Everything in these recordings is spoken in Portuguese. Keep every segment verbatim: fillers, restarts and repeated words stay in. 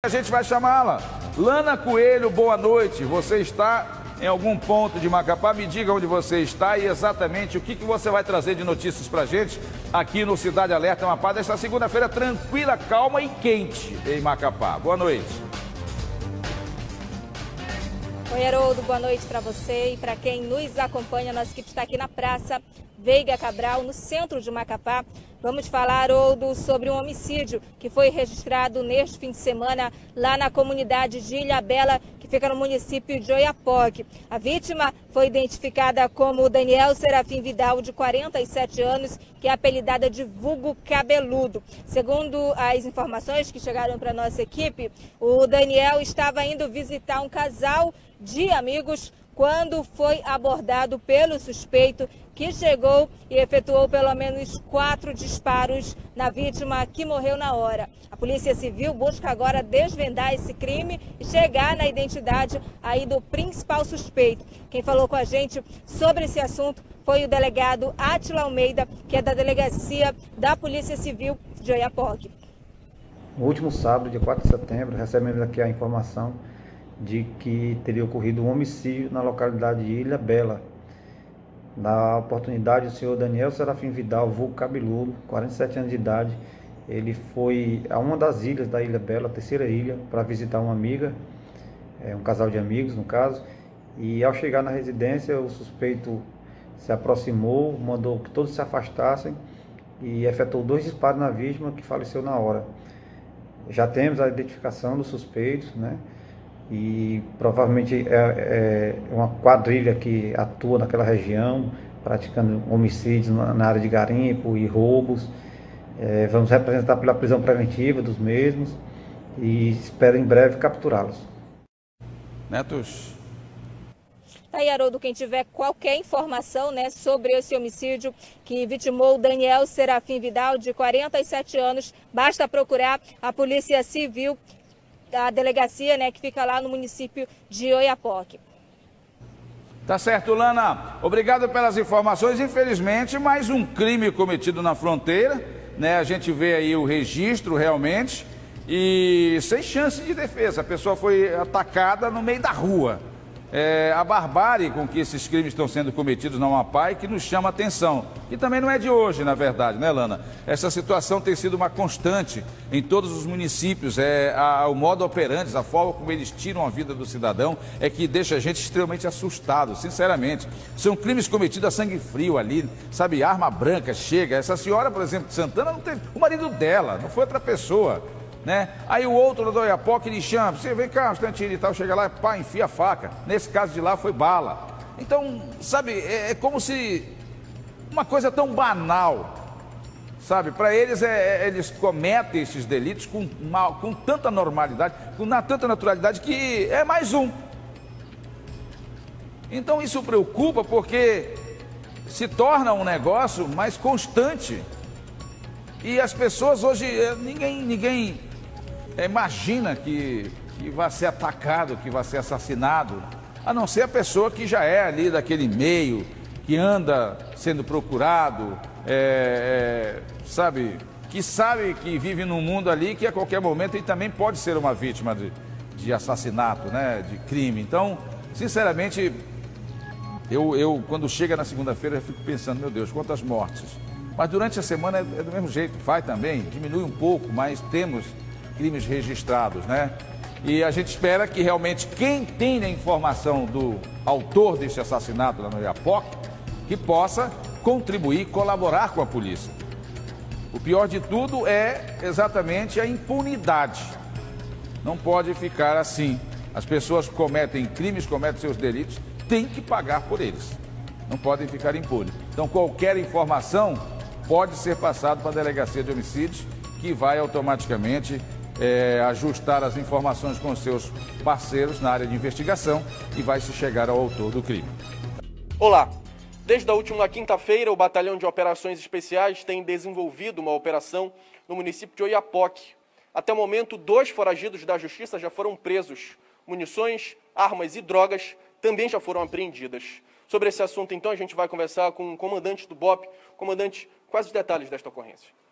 A gente vai chamá-la. Lana Coelho, boa noite. Você está em algum ponto de Macapá? Me diga onde você está e exatamente o que, que você vai trazer de notícias pra gente aqui no Cidade Alerta Amapá, desta segunda-feira tranquila, calma e quente em Macapá. Boa noite. Oi, Haroldo, boa noite para você e para quem nos acompanha. Nossa equipe está aqui na Praça Veiga Cabral, no centro de Macapá. Vamos falar, Haroldo, sobre um homicídio que foi registrado neste fim de semana lá na comunidade de Ilhabela, que fica no município de Oiapoque. A vítima foi identificada como Daniel Serafim Vidal, de quarenta e sete anos, que é apelidada de Vulgo Cabeludo. Segundo as informações que chegaram para a nossa equipe, o Daniel estava indo visitar um casal de amigos quando foi abordado pelo suspeito, que chegou e efetuou pelo menos quatro disparos na vítima, que morreu na hora. A Polícia Civil busca agora desvendar esse crime e chegar na identidade aí do principal suspeito. Quem falou com a gente sobre esse assunto foi o delegado Átila Almeida, que é da Delegacia da Polícia Civil de Oiapoque. No último sábado, dia quatro de setembro, recebemos aqui a informação de que teria ocorrido um homicídio na localidade de Ilhabela. Na oportunidade, o senhor Daniel Serafim Vidal, vulgo Cabeludo, quarenta e sete anos de idade, ele foi a uma das ilhas da Ilhabela, a terceira ilha, para visitar uma amiga, é, um casal de amigos no caso, e ao chegar na residência, o suspeito se aproximou, mandou que todos se afastassem e efetuou dois disparos na vítima, que faleceu na hora. Já temos a identificação dos suspeitos, né? E provavelmente é, é uma quadrilha que atua naquela região, praticando homicídios na área de garimpo e roubos. É, vamos representar pela prisão preventiva dos mesmos e espero em breve capturá-los. Netos. Tá aí, Haroldo, quem tiver qualquer informação, né, sobre esse homicídio que vitimou Daniel Serafim Vidal, de quarenta e sete anos, basta procurar a Polícia Civil, a delegacia, né, que fica lá no município de Oiapoque. Tá certo, Lana. Obrigado pelas informações. Infelizmente, mais um crime cometido na fronteira, né? A gente vê aí o registro realmente e sem chance de defesa. A pessoa foi atacada no meio da rua. É, a barbárie com que esses crimes estão sendo cometidos na Amapá e que nos chama a atenção. E também não é de hoje, na verdade, né, Lana? Essa situação tem sido uma constante em todos os municípios. É, a, o modo operandi, a forma como eles tiram a vida do cidadão é que deixa a gente extremamente assustado, sinceramente. São crimes cometidos a sangue frio ali, sabe? Arma branca chega. Essa senhora, por exemplo, de Santana, não teve o marido dela, não foi outra pessoa. Né? Aí o outro do Oiapoque lhe chama, você vem cá um instantinho e tal, chega lá, pá, enfia a faca. Nesse caso de lá foi bala. Então, sabe, é, é como se uma coisa tão banal, sabe, para eles é, é, eles cometem esses delitos com, mal, com tanta normalidade, com na, tanta naturalidade que é mais um. Então isso preocupa porque se torna um negócio mais constante. E as pessoas hoje, ninguém, ninguém imagina que, que vai ser atacado, que vai ser assassinado, a não ser a pessoa que já é ali daquele meio, que anda sendo procurado, é, é, sabe, que sabe que vive num mundo ali que a qualquer momento ele também pode ser uma vítima de, de assassinato, né, de crime. Então, sinceramente, eu, eu quando chega na segunda-feira eu fico pensando, meu Deus, quantas mortes. Mas durante a semana é do mesmo jeito, vai também, diminui um pouco, mas temos crimes registrados, né? E a gente espera que realmente quem tem a informação do autor deste assassinato lá no Oiapoque, que possa contribuir, colaborar com a polícia. O pior de tudo é exatamente a impunidade. Não pode ficar assim. As pessoas cometem crimes, cometem seus delitos, têm que pagar por eles. Não podem ficar impunes. Então qualquer informação pode ser passado para a Delegacia de Homicídios, que vai automaticamente é, ajustar as informações com seus parceiros na área de investigação e vai se chegar ao autor do crime. Olá! Desde a última quinta-feira, o Batalhão de Operações Especiais tem desenvolvido uma operação no município de Oiapoque. Até o momento, dois foragidos da Justiça já foram presos. Munições, armas e drogas também já foram apreendidas. Sobre esse assunto, então, a gente vai conversar com o comandante do B O P. Comandante, quais os detalhes desta ocorrência?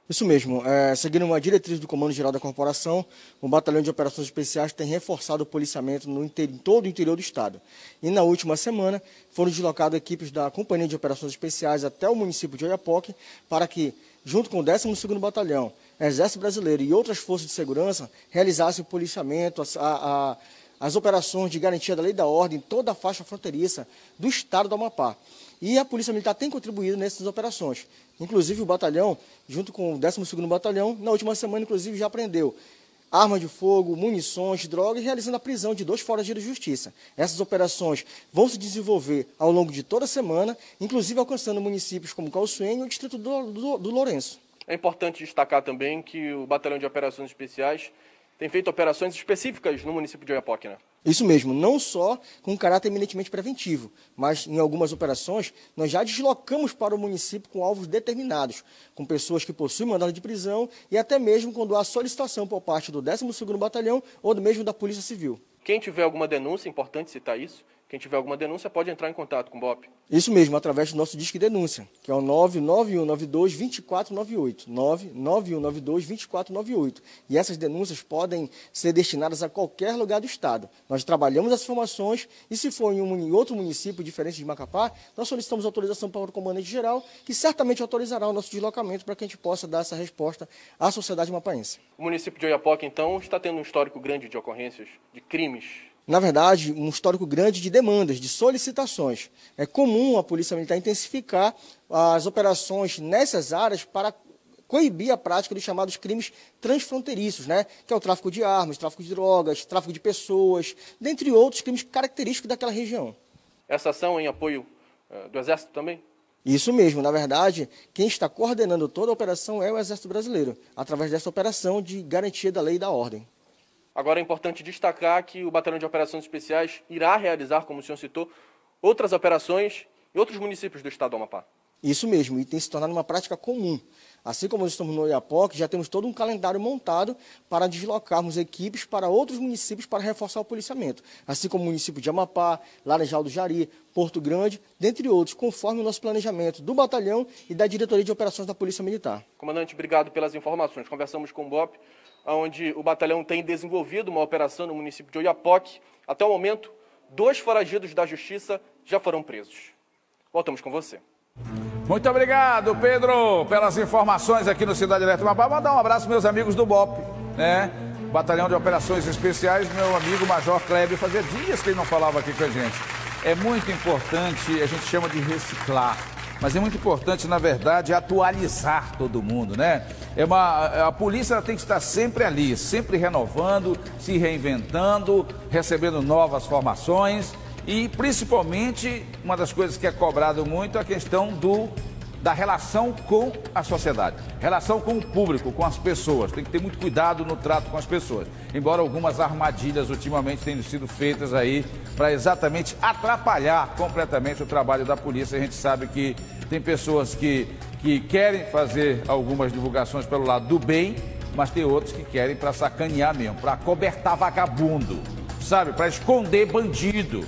Isso mesmo. É, seguindo uma diretriz do Comando Geral da Corporação, o Batalhão de Operações Especiais tem reforçado o policiamento no inter... em todo o interior do Estado. E na última semana foram deslocadas equipes da Companhia de Operações Especiais até o município de Oiapoque para que, junto com o décimo segundo Batalhão, Exército Brasileiro e outras forças de segurança, realizassem o policiamento, a, a, as operações de garantia da lei e da ordem em toda a faixa fronteiriça do Estado do Amapá. E a Polícia Militar tem contribuído nessas operações. Inclusive o batalhão, junto com o décimo segundo Batalhão, na última semana, inclusive, já apreendeu armas de fogo, munições, drogas, realizando a prisão de dois foragidos de justiça. Essas operações vão se desenvolver ao longo de toda a semana, inclusive alcançando municípios como Calçoene e o distrito do, do, do Lourenço. É importante destacar também que o Batalhão de Operações Especiais tem feito operações específicas no município de Oiapoque, né? Isso mesmo, não só com caráter eminentemente preventivo, mas em algumas operações nós já deslocamos para o município com alvos determinados, com pessoas que possuem mandado de prisão e até mesmo quando há solicitação por parte do décimo segundo Batalhão ou do mesmo da Polícia Civil. Quem tiver alguma denúncia, é importante citar isso, quem tiver alguma denúncia pode entrar em contato com o B O P. Isso mesmo, através do nosso Disque Denúncia, que é o nove nove um nove dois, dois quatro nove oito, nove nove um nove dois, dois quatro nove oito. E essas denúncias podem ser destinadas a qualquer lugar do Estado. Nós trabalhamos as informações e se for em, um, em outro município diferente de Macapá, nós solicitamos autorização para o comandante geral, que certamente autorizará o nosso deslocamento para que a gente possa dar essa resposta à sociedade mapaense. O município de Oiapoque, então, está tendo um histórico grande de ocorrências, de crimes. Na verdade, um histórico grande de demandas, de solicitações. É comum a Polícia Militar intensificar as operações nessas áreas para coibir a prática dos chamados crimes transfronteiriços, né? Que é o tráfico de armas, tráfico de drogas, tráfico de pessoas, dentre outros crimes característicos daquela região. Essa ação em apoio uh, do Exército também? Isso mesmo, na verdade, quem está coordenando toda a operação é o Exército Brasileiro, através dessa operação de garantia da lei e da ordem. Agora é importante destacar que o Batalhão de Operações Especiais irá realizar, como o senhor citou, outras operações em outros municípios do estado do Amapá. Isso mesmo, e tem se tornado uma prática comum. Assim como nós estamos no Oiapoque, já temos todo um calendário montado para deslocarmos equipes para outros municípios para reforçar o policiamento. Assim como o município de Amapá, Laranjal do Jari, Porto Grande, dentre outros, conforme o nosso planejamento do batalhão e da Diretoria de Operações da Polícia Militar. Comandante, obrigado pelas informações. Conversamos com o B O P, onde o batalhão tem desenvolvido uma operação no município de Oiapoque. Até o momento, dois foragidos da Justiça já foram presos. Voltamos com você. Muito obrigado, Pedro, pelas informações aqui no Cidade Alerta Amapá. Mandar um abraço meus amigos do B O P, né? Batalhão de Operações Especiais, meu amigo Major Kleber. Fazia dias que ele não falava aqui com a gente. É muito importante, a gente chama de reciclar, mas é muito importante, na verdade, atualizar todo mundo, né? É uma, a polícia tem que estar sempre ali, sempre renovando, se reinventando, recebendo novas formações e, principalmente, uma das coisas que é cobrado muito é a questão do, da relação com a sociedade, relação com o público, com as pessoas. Tem que ter muito cuidado no trato com as pessoas, embora algumas armadilhas ultimamente tenham sido feitas aí para exatamente atrapalhar completamente o trabalho da polícia. A gente sabe que tem pessoas que, que querem fazer algumas divulgações pelo lado do bem, mas tem outros que querem para sacanear mesmo, para cobertar vagabundo, sabe, para esconder bandido.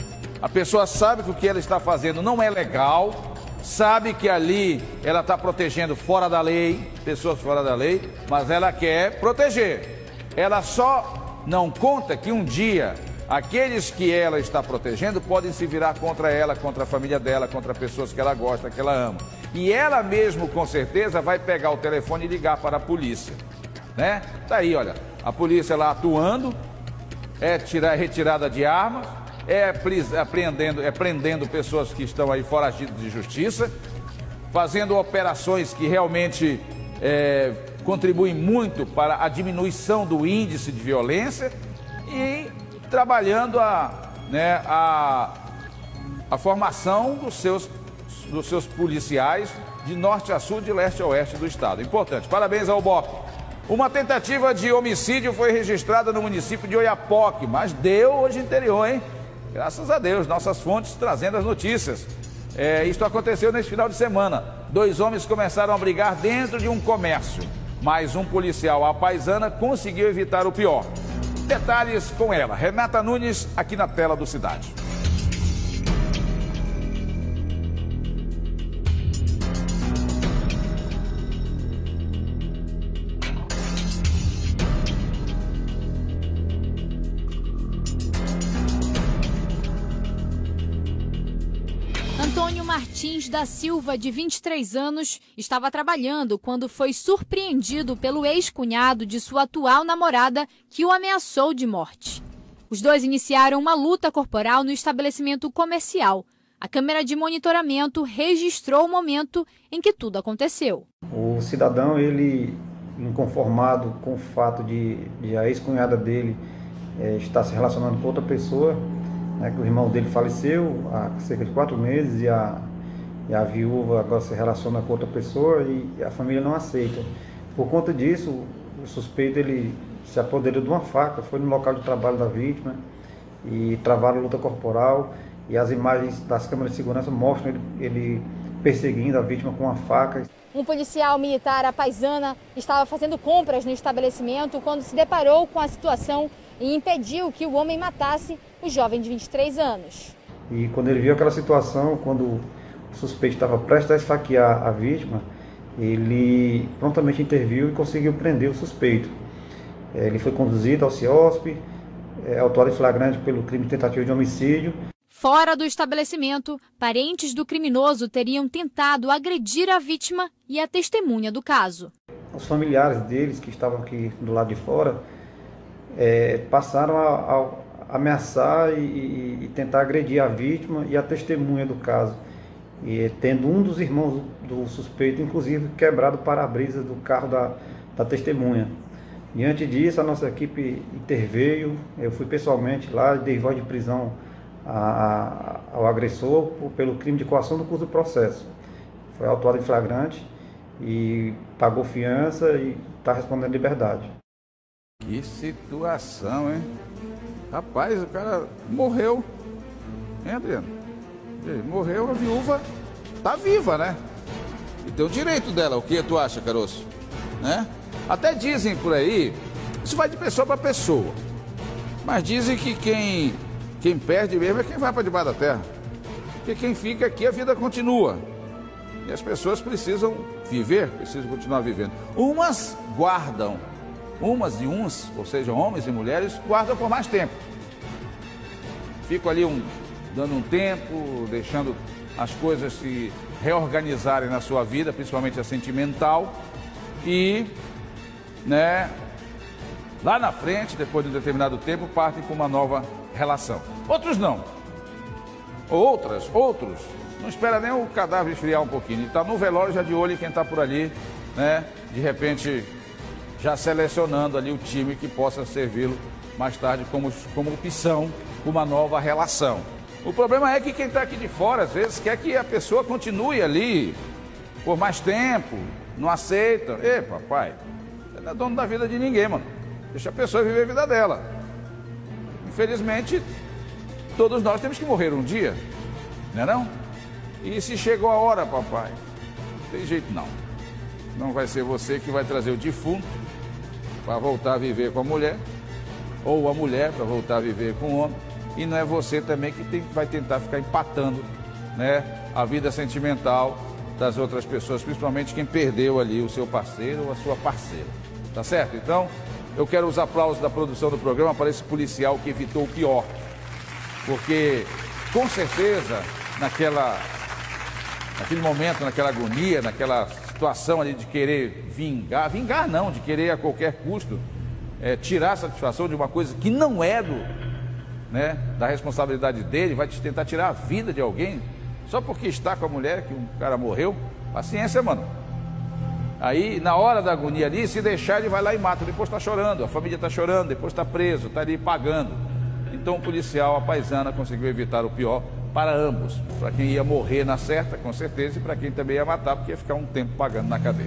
A pessoa sabe que o que ela está fazendo não é legal, sabe que ali ela está protegendo fora da lei, pessoas fora da lei, mas ela quer proteger. Ela só não conta que um dia aqueles que ela está protegendo podem se virar contra ela, contra a família dela, contra pessoas que ela gosta, que ela ama. E ela mesmo, com certeza, vai pegar o telefone e ligar para a polícia, né? Tá aí, olha, a polícia lá atuando, é tirar, retirada de armas, é apreendendo, é prendendo pessoas que estão aí foragidas de justiça, fazendo operações que realmente é, contribuem muito para a diminuição do índice de violência e trabalhando a, né, a, a formação dos seus, dos seus policiais de norte a sul, de leste a oeste do estado. Importante. Parabéns ao B O P. Uma tentativa de homicídio foi registrada no município de Oiapoque, mas deu hoje interior, hein? Graças a Deus, nossas fontes trazendo as notícias. É, isto aconteceu neste final de semana. Dois homens começaram a brigar dentro de um comércio, mas um policial à paisana conseguiu evitar o pior. Detalhes com ela, Renata Nunes, aqui na tela do Cidade. Antônio Martins da Silva, de vinte e três anos, estava trabalhando quando foi surpreendido pelo ex-cunhado de sua atual namorada, que o ameaçou de morte. Os dois iniciaram uma luta corporal no estabelecimento comercial. A câmera de monitoramento registrou o momento em que tudo aconteceu. O cidadão, ele, inconformado com o fato de, de a ex-cunhada dele é, estar se relacionando com outra pessoa, né, que o irmão dele faleceu há cerca de quatro meses e a, e a viúva agora se relaciona com outra pessoa e a família não aceita. Por conta disso, o suspeito ele se apoderou de uma faca, foi no local de trabalho da vítima e travaram a luta corporal. E as imagens das câmeras de segurança mostram ele, ele perseguindo a vítima com uma faca. Um policial militar, a paisana, estava fazendo compras no estabelecimento quando se deparou com a situação e impediu que o homem matasse o jovem de vinte e três anos. E quando ele viu aquela situação, quando o suspeito estava prestes a esfaquear a vítima, ele prontamente interviu e conseguiu prender o suspeito. Ele foi conduzido ao C I O S P, é, autuado em flagrante pelo crime de tentativa de homicídio. Fora do estabelecimento, parentes do criminoso teriam tentado agredir a vítima e a testemunha do caso. Os familiares deles, que estavam aqui do lado de fora, é, passaram a, a ameaçar e, e, e tentar agredir a vítima e a testemunha do caso. E tendo um dos irmãos do suspeito, inclusive, quebrado o para-brisa do carro da, da testemunha. Diante disso, a nossa equipe interveio, eu fui pessoalmente lá, dei voz de prisão a, a, ao agressor por, pelo crime de coação do curso do processo. Foi autuado em flagrante e pagou fiança e está respondendo em liberdade. Que situação, hein? Rapaz, o cara morreu, hein, Adriano? Morreu, a viúva tá viva, né? E tem o direito dela, o que tu acha, caroço? Né? Até dizem por aí, isso vai de pessoa para pessoa, mas dizem que quem, quem perde mesmo é quem vai para debaixo da terra. Porque quem fica aqui, a vida continua. E as pessoas precisam viver, precisam continuar vivendo. Umas guardam, umas e uns, ou seja, homens e mulheres, guardam por mais tempo. Ficam ali um, dando um tempo, deixando as coisas se reorganizarem na sua vida, principalmente a sentimental, e, né, lá na frente, depois de um determinado tempo, partem com uma nova relação. Outros não. Outras, outros, não espera nem o cadáver esfriar um pouquinho. Está no velório já de olho em quem está por ali, né? De repente, já selecionando ali o time que possa servi-lo mais tarde como, como opção, uma nova relação. O problema é que quem está aqui de fora, às vezes, quer que a pessoa continue ali por mais tempo, não aceita. Ei, papai, você não é dono da vida de ninguém, mano. Deixa a pessoa viver a vida dela. Infelizmente, todos nós temos que morrer um dia, não é não? E se chegou a hora, papai, não tem jeito não. Não vai ser você que vai trazer o defunto para voltar a viver com a mulher, ou a mulher para voltar a viver com o homem, e não é você também que tem, vai tentar ficar empatando, né, a vida sentimental das outras pessoas, principalmente quem perdeu ali o seu parceiro ou a sua parceira. Tá certo? Então, eu quero os aplausos da produção do programa para esse policial que evitou o pior. Porque, com certeza, naquela, naquele momento, naquela agonia, naquela situação ali de querer vingar, vingar não, de querer a qualquer custo é, tirar a satisfação de uma coisa que não é do, né, da responsabilidade dele, vai tentar tirar a vida de alguém, só porque está com a mulher, que um cara morreu. Paciência, mano. Aí, na hora da agonia ali, se deixar, ele vai lá e mata. Depois está chorando, a família está chorando, depois está preso, está ali pagando. Então o policial, a paisana, conseguiu evitar o pior para ambos. Para quem ia morrer na certa, com certeza, e para quem também ia matar, porque ia ficar um tempo pagando na cadeia.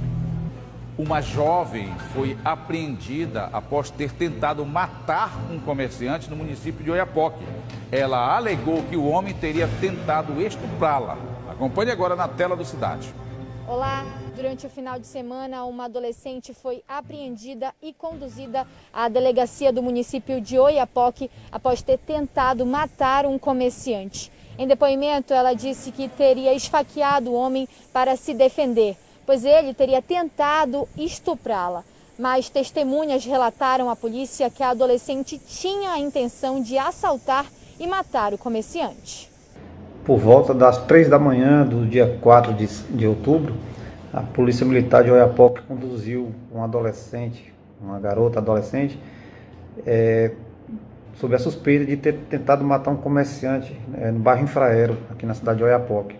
Uma jovem foi apreendida após ter tentado matar um comerciante no município de Oiapoque. Ela alegou que o homem teria tentado estuprá-la. Acompanhe agora na tela do Cidade. Olá, durante o final de semana, uma adolescente foi apreendida e conduzida à delegacia do município de Oiapoque após ter tentado matar um comerciante. Em depoimento, ela disse que teria esfaqueado o homem para se defender, pois ele teria tentado estuprá-la. Mas testemunhas relataram à polícia que a adolescente tinha a intenção de assaltar e matar o comerciante. por volta das três da manhã do dia quatro de, de outubro, a Polícia Militar de Oiapoque conduziu um adolescente, uma garota adolescente, é, sob a suspeita de ter tentado matar um comerciante é, no bairro Infraero, aqui na cidade de Oiapoque.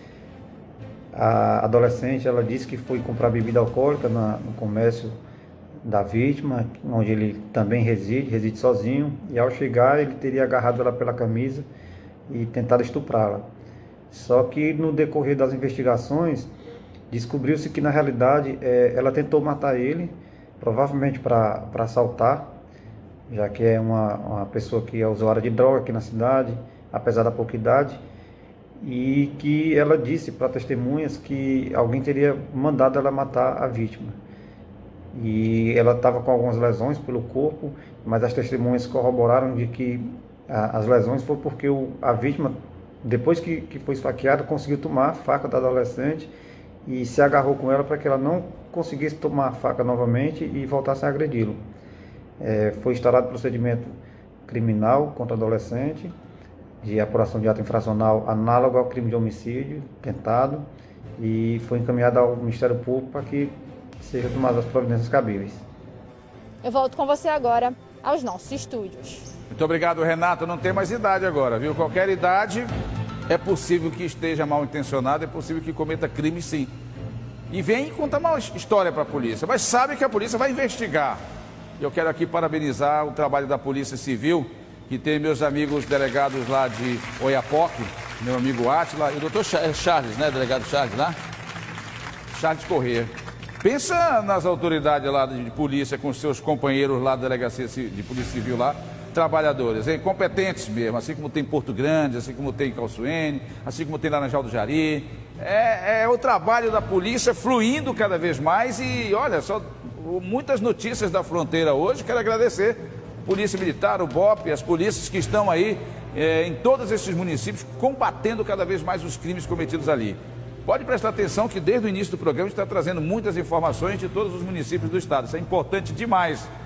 A adolescente, ela disse que foi comprar bebida alcoólica na, no comércio da vítima, onde ele também reside, reside sozinho, e ao chegar ele teria agarrado ela pela camisa e tentado estuprá-la. Só que no decorrer das investigações, descobriu-se que na realidade é, ela tentou matar ele, provavelmente para assaltar, já que é uma, uma pessoa que é usuária de droga aqui na cidade, apesar da pouca idade, e que ela disse para testemunhas que alguém teria mandado ela matar a vítima. E ela estava com algumas lesões pelo corpo, mas as testemunhas corroboraram de que a, as lesões foram porque o, a vítima, depois que, que foi esfaqueada, conseguiu tomar a faca da adolescente e se agarrou com ela para que ela não conseguisse tomar a faca novamente e voltasse a agredi-lo. É, foi instaurado procedimento criminal contra o adolescente, de apuração de ato infracional análogo ao crime de homicídio tentado, e foi encaminhado ao Ministério Público para que sejam tomadas as providências cabíveis. Eu volto com você agora aos nossos estúdios. Muito obrigado, Renato. Não tem mais idade agora, viu? Qualquer idade é possível que esteja mal intencionado, é possível que cometa crime, sim. E vem e conta uma história para a polícia, mas sabe que a polícia vai investigar. Eu quero aqui parabenizar o trabalho da Polícia Civil, que tem meus amigos delegados lá de Oiapoque, meu amigo Átila e o doutor Charles, né, delegado Charles lá? Charles Corrêa. Pensa nas autoridades lá de polícia com seus companheiros lá da delegacia de Polícia Civil lá, trabalhadores, hein? Competentes mesmo, assim como tem em Porto Grande, assim como tem em Calçoene, assim como tem lá na Laranjal do Jari. É, é o trabalho da polícia fluindo cada vez mais e, olha, só muitas notícias da fronteira hoje. Quero agradecer a Polícia Militar, o B O P, as polícias que estão aí é, em todos esses municípios combatendo cada vez mais os crimes cometidos ali. Pode prestar atenção que desde o início do programa a gente está trazendo muitas informações de todos os municípios do estado. Isso é importante demais.